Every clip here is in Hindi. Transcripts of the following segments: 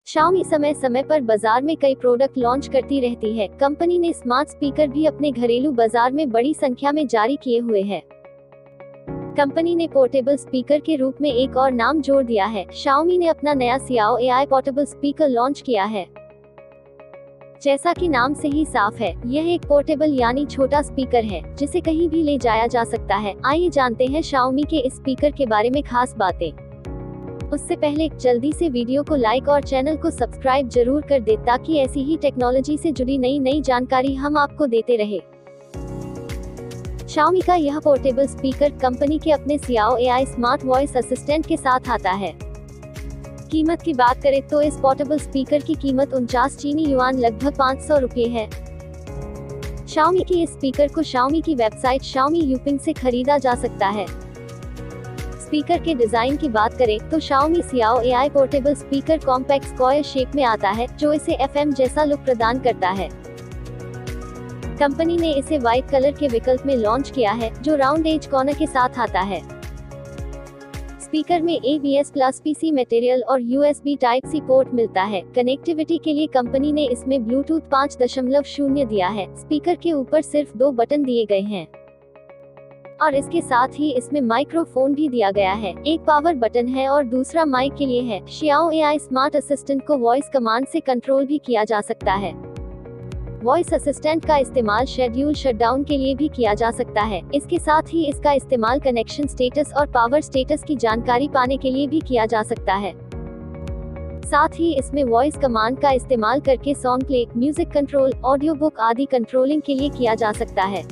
Xiaomi समय समय पर बाजार में कई प्रोडक्ट लॉन्च करती रहती है। कंपनी ने स्मार्ट स्पीकर भी अपने घरेलू बाजार में बड़ी संख्या में जारी किए हुए हैं। कंपनी ने पोर्टेबल स्पीकर के रूप में एक और नाम जोड़ दिया है। Xiaomi ने अपना नया Xiao AI portable speaker launch किया है। जैसा कि नाम से ही साफ है, यह एक पोर्टेबल यानी छोटा स्पीकर है, जिसे कहीं भी ले जाया जा सकता है। आइए जानते हैं Xiaomi के इस स्पीकर के बारे में खास बातें। उससे पहले जल्दी से वीडियो को लाइक और चैनल को सब्सक्राइब जरूर कर दे, ताकि ऐसी ही टेक्नोलॉजी से जुड़ी नई जानकारी हम आपको देते रहे। Xiaomi का यह पोर्टेबल स्पीकर कंपनी के अपने Xiao AI smart voice assistant के साथ आता है। कीमत की बात करें तो इस पोर्टेबल स्पीकर की कीमत 49 चीनी युआन लगभग 500 रुपये है। Xiaomi के इस स्पीकर को Xiaomi की वेबसाइट Xiaomi Yuping से खरीदा जा सकता है। स्पीकर के डिजाइन की बात करें तो Xiaomi Xiao AI portable speaker compact square shape में आता है, जो इसे FM जैसा लुक प्रदान करता है। कंपनी ने इसे व्हाइट कलर के विकल्प में लॉन्च किया है, जो राउंड एज कॉर्नर के साथ आता है। स्पीकर में ABS प्लस PC मटेरियल और USB Type-C पोर्ट मिलता है। कनेक्टिविटी के लिए कंपनी ने इसमें Bluetooth 5.0 दिया है। स्पीकर के ऊपर सिर्फ 2 बटन दिए गए हैं और इसके साथ ही इसमें माइक्रोफोन भी दिया गया है। एक पावर बटन है और दूसरा माइक के लिए है। Xiao AI स्मार्ट असिस्टेंट को वॉइस कमांड से कंट्रोल भी किया जा सकता है। वॉइस असिस्टेंट का इस्तेमाल शेड्यूल शटडाउन के लिए भी किया जा सकता है। इसके साथ ही इसका इस्तेमाल कनेक्शन स्टेटस और पावर स्टेटस की जानकारी पाने के लिए भी किया जा सकता है। साथ ही इसमें वॉइस कमांड का इस्तेमाल करके song play, music control, audio book आदि कंट्रोलिंग के लिए किया जा सकता है।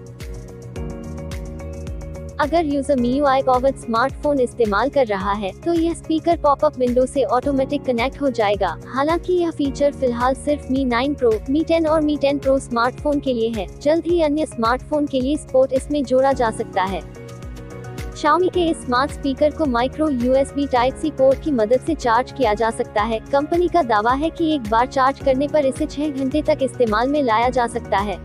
अगर यूजर MIUI पॉवर्ड स्मार्टफोन इस्तेमाल कर रहा है तो यह स्पीकर पॉपअप विंडो से ऑटोमेटिक कनेक्ट हो जाएगा। हालांकि यह फीचर फिलहाल सिर्फ Mi 9 Pro, Mi 10 और Mi 10 Pro स्मार्टफोन के लिए है। जल्द ही अन्य स्मार्टफोन के लिए पोर्ट इसमें जोड़ा जा सकता है। Xiaomi के इस स्मार्ट स्पीकर को माइक्रो USB Type-C पोर्ट की मदद से चार्ज किया जा सकता है। कंपनी का दावा है कि एक बार चार्ज करने पर इसे 6 घंटे तक इस्तेमाल में लाया जा सकता है।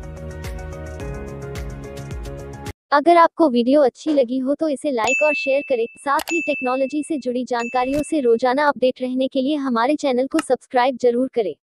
अगर आपको वीडियो अच्छी लगी हो तो इसे लाइक और शेयर करें। साथ ही टेक्नोलॉजी से जुड़ी जानकारियों से रोजाना अपडेट रहने के लिए हमारे चैनल को सब्सक्राइब जरूर करें।